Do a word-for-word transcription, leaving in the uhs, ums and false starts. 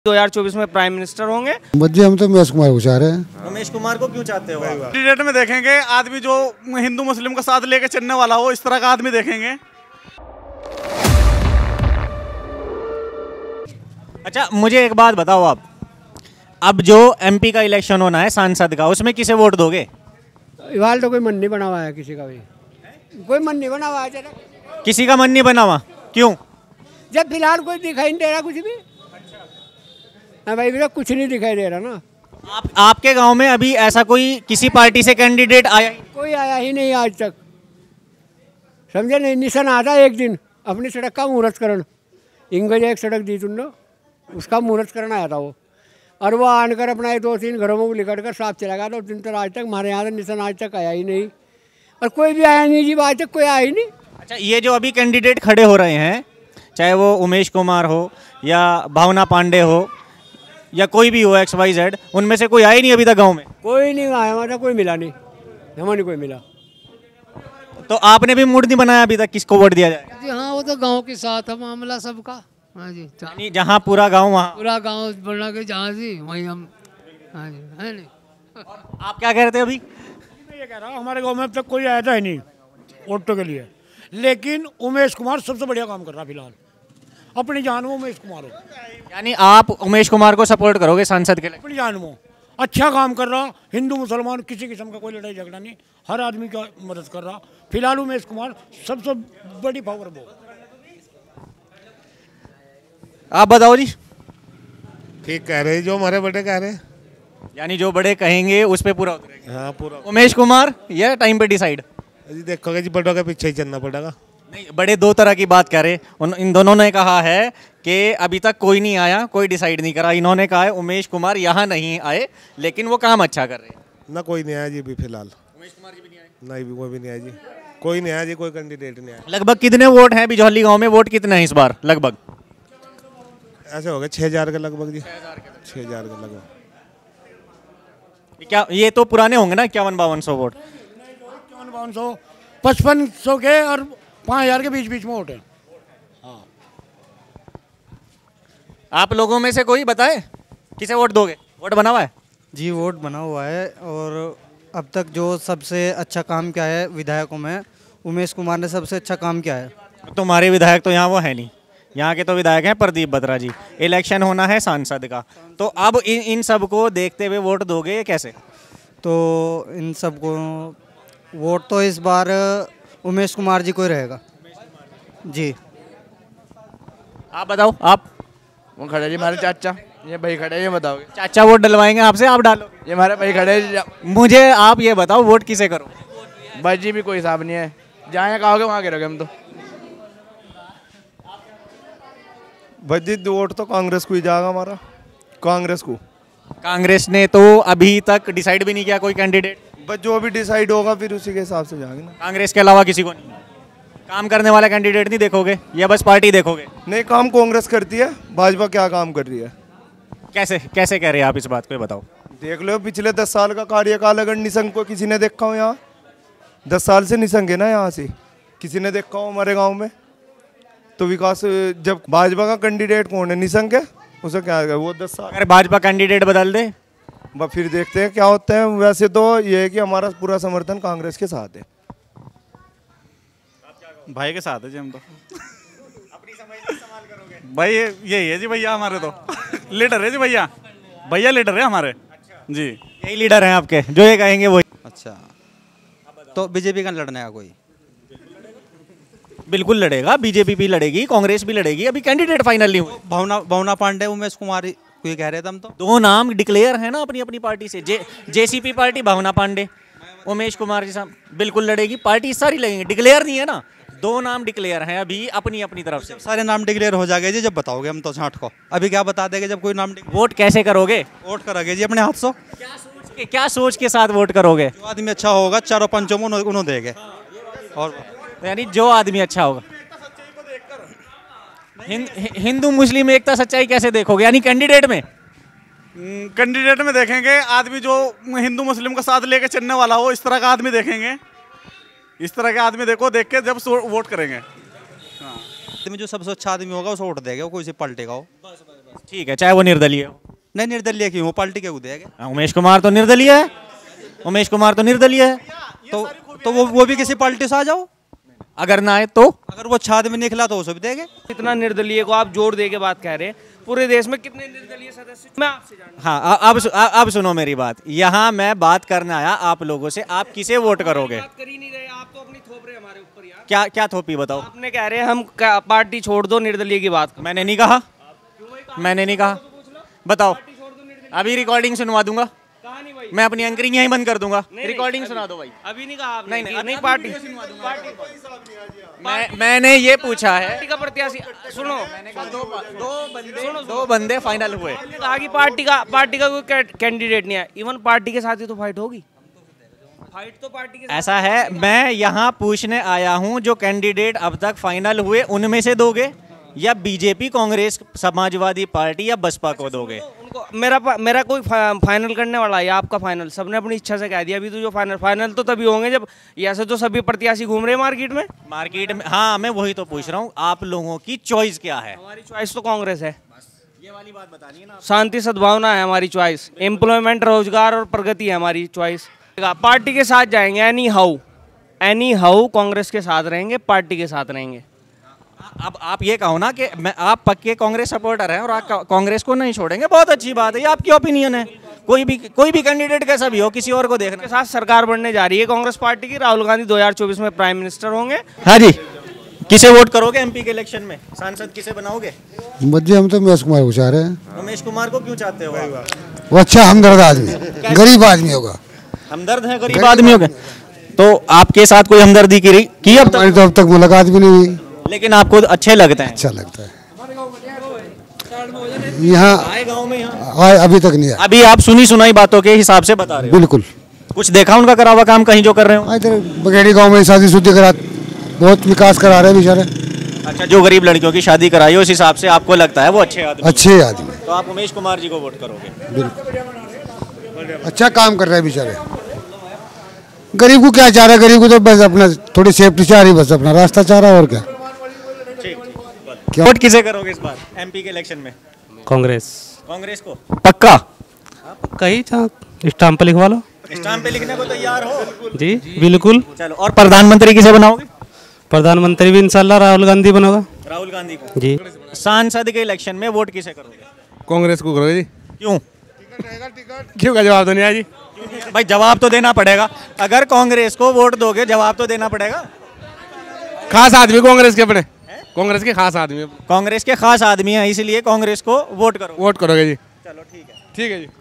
दो हज़ार चौबीस में प्राइम मिनिस्टर होंगे। जी हम तो उमेश कुमार को चाह रहे हैं। उमेश कुमार को क्यों चाहते हो? कैंडिडेट में देखेंगे आदमी जो हिंदू मुस्लिम का साथ लेके चलने वाला हो, इस तरह का आदमी देखेंगे। अच्छा मुझे एक बात बताओ आप, अब जो एमपी का इलेक्शन होना है सांसद का, उसमें किसे वोट दोगे? फिलहाल तो कोई मन नहीं बना हुआ है, किसी का भी कोई मन नहीं बना हुआ है। किसी का मन नहीं बना हुआ, क्यों? जब फिलहाल कोई दिखाई नहीं दे रहा कुछ भी। हाँ भाई भैया कुछ नहीं दिखाई दे रहा ना। आप आपके गांव में अभी ऐसा कोई किसी पार्टी से कैंडिडेट आया ही? कोई आया ही नहीं आज तक, समझे नहीं। निशान आता एक दिन अपनी सड़क का मुहूर्त करण, इंगज एक सड़क दी तुम लोग, उसका मुहूर्त करना आया था वो, और वो आनकर अपना दो तीन घरों में लिकट कर साफ चला गया। तो दिन तक आज तक हमारे यहाँ से निशान आज तक आया ही नहीं, और कोई भी आया नहीं जी, आज तक कोई आया ही नहीं। अच्छा ये जो अभी कैंडिडेट खड़े हो रहे हैं, चाहे वो उमेश कुमार हो या भावना पांडे हो या कोई भी हो एक्स वाई जेड, उनमें से कोई आया ही नहीं अभी तक गांव में? कोई नहीं आया, हमारा कोई मिला नहीं, हमारे कोई मिला। तो आपने भी मूड नहीं बनाया अभी तक किसको वोट दिया जाए? जी हाँ, वो तो गांव के साथ है मामला सबका। हाँ जी, यानी जहाँ पूरा गांव वहाँ पूरा गांव बना के जहाँ जी वहीं हम। हाँ जी, है नहीं। आप क्या कह रहे थे अभी? मैं ये कह रहा हूँ हमारे गांव में अब तक कोई आया था ही नहीं वोटों के लिए, लेकिन उमेश कुमार सबसे बढ़िया काम कर रहा है फिलहाल। अपनी जान में उमेश कुमार हो, यानी आप उमेश कुमार को सपोर्ट करोगे सांसद के लिए? अपनी जान में अच्छा काम कर रहा, हिंदू मुसलमान किसी किस्म का कोई लड़ाई झगड़ा नहीं, हर आदमी का मदद कर रहा। फिलहाल उमेश कुमार सबसे बड़ी पावर वो। आप बताओ जी। ठीक कह रहे हैं, जो हमारे बड़े कह रहे हैं, यानी जो बड़े कहेंगे उस पे पूरा उतरेगा। हाँ पूरा। उमेश कुमार या टाइम पे डिसाइड? जी देखोगे जी, बड़ों के पीछे ही चलना पड़ेगा। नहीं, बड़े दो तरह की बात कर रहे हैं। इन दोनों ने कहा है कि अभी तक कोई नहीं आया, कोई डिसाइड नहीं करा। इन्होंने कहा है उमेश कुमार यहाँ नहीं आए, लेकिन वो काम अच्छा कर रहे हैं। ना कोई नहीं आया जी अभी फिलहाल। उमेश कुमार जी भी नहीं आए? नहीं भी, कोई भी नहीं आया जी, कोई नहीं आया जी, कोई कैंडिडेट नहीं आया। लगभग कितने वोट हैं बिजौली गाँव में? वोट कितने हैं इस बार लगभग? ऐसे हो गए छः हजार के लगभग जी, छः हजार के लगभग। क्या ये तो पुराने होंगे ना, इक्यावन बावन सौ वोट? इक्यावन बावन सौ पचपन सौ के और पाँच हजार के बीच बीच में वोट है। हाँ, आप लोगों में से कोई बताए किसे वोट दोगे? वोट बना हुआ है जी? वोट बना हुआ है, और अब तक जो सबसे अच्छा काम किया है विधायकों में, उमेश कुमार ने सबसे अच्छा काम किया है। तुम्हारे विधायक तो यहाँ वो है नहीं, यहाँ के तो विधायक हैं प्रदीप बत्रा जी। इलेक्शन होना है सांसद का, तो अब इन इन सब को देखते हुए वोट दोगे कैसे? तो इन सबको वोट तो इस बार उमेश कुमार जी को ही रहेगा जी। आप बताओ। आप? वो खड़े जी हमारे चाचा, ये भाई खड़े, ये बताओगे? चाचा वोट डलवाएंगे आपसे, आप डालोगे? ये हमारे भाई खड़े। मुझे आप ये बताओ वोट किसे करो? भाई जी भी कोई हिसाब नहीं है, जहाँ कहोगे वहाँ गिरोगे हम तो। भाई जी वोट तो कांग्रेस को ही जाएगा हमारा, कांग्रेस को। कांग्रेस ने तो अभी तक डिसाइड भी नहीं किया कोई कैंडिडेट? बस जो भी डिसाइड होगा फिर उसी के हिसाब से जाएंगे ना। कांग्रेस के अलावा किसी को नहीं? काम करने वाला कैंडिडेट नहीं देखोगे या बस पार्टी देखोगे? नहीं, काम कांग्रेस करती है, भाजपा क्या काम कर रही है? कैसे कैसे कह रहे हैं आप इस बात को, बताओ। देख लो पिछले दस साल का कार्यकाल, अगर निशंक को किसी ने देखा हो यहाँ, दस साल से निशंक है ना यहाँ से, किसी ने देखा हो हमारे गाँव में? तो विकास, जब भाजपा का कैंडिडेट कौन है? निशंक है, उसे क्या है वो दस साल। अगर भाजपा कैंडिडेट बदल दे बस फिर देखते हैं क्या होता है। वैसे तो ये है कि हमारा पूरा समर्थन कांग्रेस के साथ है। भाई के साथ है जी हम तो। अपनी समझ इस्तेमाल करोगे भाई? यही है जी भैया हमारे तो। लीडर है जी भैया, भैया लीडर है हमारे। अच्छा। जी यही लीडर हैं आपके, जो ये कहेंगे वही। अच्छा, तो बीजेपी का लड़ने का कोई? बिल्कुल लड़ेगा, बीजेपी भी लड़ेगी, कांग्रेस भी लड़ेगी, अभी कैंडिडेट फाइनल नहीं हुए। भावना भावना पांडे, उमेश कुमार को ही कह रहे थे हम तो। दो नाम डिक्लेयर है ना अपनी अपनी पार्टी से। J JCP party Bhavna Pandey, Umesh Kumar ji साहब बिल्कुल लड़ेगी, पार्टी सारी लगेंगी। डिक्लेयर नहीं है ना, दो नाम डिक्लेयर हैं अभी अपनी अपनी तरफ से। सारे नाम डिक्लेयर हो जाएंगे जी जब बताओगे, हम तो छाट को अभी क्या बता देंगे जब कोई नाम। वोट कैसे करोगे? वोट करोगे जी अपने हाथ से। क्या सोच के क्या सोच के साथ वोट करोगे? जो आदमी अच्छा होगा चारों पंचों में उन्होंने देंगे। और यानी जो आदमी अच्छा होगा। हिंद, हिंदू मुस्लिम एकता सच्चाई कैसे देखोगे? यानी कैंडिडेट में? कैंडिडेट में देखेंगे आदमी जो हिंदू मुस्लिम का साथ लेके चलने वाला हो, इस तरह का आदमी देखेंगे। इस तरह के आदमी देखो, देख के जब वोट करेंगे। हाँ। में जो सबसे अच्छा आदमी होगा उसको वोट देगा, वो कोई से पलटेगा वो। ठीक है, चाहे वो निर्दलीय हो। नहीं निर्दलीय क्यों हो, पार्टी क्यों देगा? उमेश कुमार तो निर्दलीय है, उमेश कुमार तो निर्दलीय है, तो तो वो वो भी किसी पार्टी से आ जाओ, अगर ना आए तो अगर वो अच्छा आदमी निकला तो उसे भी देंगे। इतना निर्दलीय को आप जोर दे के बात कह रहे हैं, पूरे देश में कितने निर्दलीय सदस्य? मैं आपसे जानना। हाँ, अब अब सुनो मेरी बात, यहाँ मैं बात करने आया आप लोगों से, आप किसे वोट करोगे? बात कर ही नहीं रहे आप, तो अपनी थोप रहे हमारे ऊपर यार। क्या क्या थोपी बताओ? आपने कह रहे हैं हम पार्टी छोड़ दो, निर्दलीय की बात। मैंने नहीं कहा, मैंने नहीं कहा। बताओ, अभी रिकॉर्डिंग सुनवा दूंगा, मैं अपनी एंकरिंग यहीं बंद कर दूंगा, रिकॉर्डिंग सुना दो भाई। अभी नहीं कहा आपने। नहीं नहीं, नहीं पार्टी मैं मैंने ये पूछा है, पार्टी का प्रत्याशी सुनो, दो दो बंदे दो बंदे फाइनल हुए, कहा कि पार्टी का पार्टी का कोई कैंडिडेट नहीं है, इवन पार्टी के साथ ही तो फाइट होगी। फाइट तो पार्टी के साथ। ऐसा है, मैं यहाँ पूछने आया हूँ जो कैंडिडेट अब तक फाइनल हुए उनमें से दोगे या बीजेपी, कांग्रेस, समाजवादी पार्टी या बसपा को दोगे? उनको मेरा मेरा कोई फाइनल करने वाला है, आपका फाइनल सबने अपनी इच्छा से कह दिया। अभी तो जो फाइनल फाइनल तो तभी होंगे जब, ऐसे तो सभी प्रत्याशी घूम रहे हैं मार्केट में मार्केट में हाँ, मैं वही तो पूछ रहा हूँ, आप लोगों की चॉइस क्या है? हमारी चॉइस तो कांग्रेस है, ये वाली बात बतानी है ना। शांति सद्भावना है हमारी चॉइस, एम्प्लॉयमेंट, रोजगार और प्रगति है हमारी चॉइस। पार्टी के साथ जाएंगे, anyhow anyhow Congress के साथ रहेंगे, पार्टी के साथ रहेंगे। अब आप ये कहो ना कि मैं आप पक्के कांग्रेस सपोर्टर हैं और आप कांग्रेस को नहीं छोड़ेंगे, बहुत अच्छी बात है, ये आपकी ओपिनियन है। कोई भी कोई भी कैंडिडेट कैसा भी हो, किसी और को देखने के साथ सरकार बनने जा रही है कांग्रेस पार्टी की, राहुल गांधी दो हज़ार चौबीस में प्राइम मिनिस्टर होंगे। हाँ जी, किसे वोट करोगे एमपी के इलेक्शन में? सांसद किसे बनाओगे? बच्चे हम तो उमेश कुमार को चाह रहे हैं। उमेश कुमार को क्यों चाहते हो? वो अच्छा हमदर्द आदमी, गरीब आदमी होगा। हमदर्द है, गरीब आदमी होगा, तो आपके साथ कोई हमदर्दी की रही की अब तक? तो अब तक मुलाकात भी नहीं हुई, लेकिन आपको अच्छे लगते हैं? अच्छा लगता है। यहाँ आए गाँव में, यहाँ आए अभी तक नहीं आया। अभी आप सुनी सुनाई बातों के हिसाब से बता रहे हो? बिल्कुल। कुछ देखा उनका करा हुआ काम कहीं जो कर रहे हो? इधर बगेड़ी गांव में शादी शुद्धि करा, बहुत विकास करा रहे हैं बेचारे। अच्छा, जो गरीब लड़कियों की शादी कराई उस हिसाब से आपको लगता है वो अच्छे आदमी? अच्छे आदमी। तो आप उमेश कुमार जी को वोट करोगे? बिल्कुल, अच्छा काम कर रहे हैं बेचारे। गरीब को क्या चाह रहा है? गरीब को तो बस अपना थोड़ी सेफ्टी चाह रही, बस अपना रास्ता चाह रहा है, और क्या। क्या वोट किसे करोगे इस बार एमपी के इलेक्शन में? कांग्रेस। कांग्रेस को पक्का? कहीं स्टाम्प पे लिखवा लो। स्टाम्प पे लिखने को तैयार हो? जी बिल्कुल। चलो, और प्रधानमंत्री किसे बनाओगे? प्रधानमंत्री भी इंशाल्लाह राहुल गांधी बनोगा। राहुल गांधी को जी। सांसद के इलेक्शन में वोट किसे करोगे? कांग्रेस को करोगे जी। क्यों? क्यों का जवाब तो नहीं आया जी? भाई जवाब तो देना पड़ेगा, अगर कांग्रेस को वोट दोगे जवाब तो देना पड़ेगा। खास आदमी कांग्रेस के अपने, कांग्रेस के खास आदमी, कांग्रेस के खास आदमी है, इसलिए कांग्रेस को वोट करो। वोट करोगे जी। चलो ठीक है। ठीक है जी।